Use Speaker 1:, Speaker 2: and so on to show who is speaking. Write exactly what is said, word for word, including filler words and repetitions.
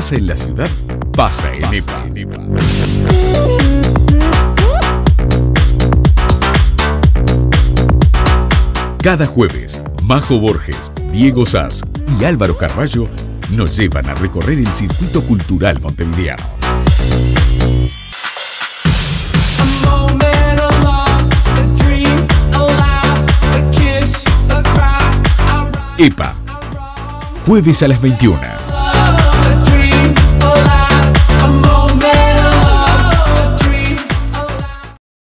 Speaker 1: pasa en la ciudad, pasa en EPA. Cada jueves, Majo Borges, Diego Sass y Álvaro Carballo nos llevan a recorrer el circuito cultural montevideano. EPA, jueves a las veintiuna.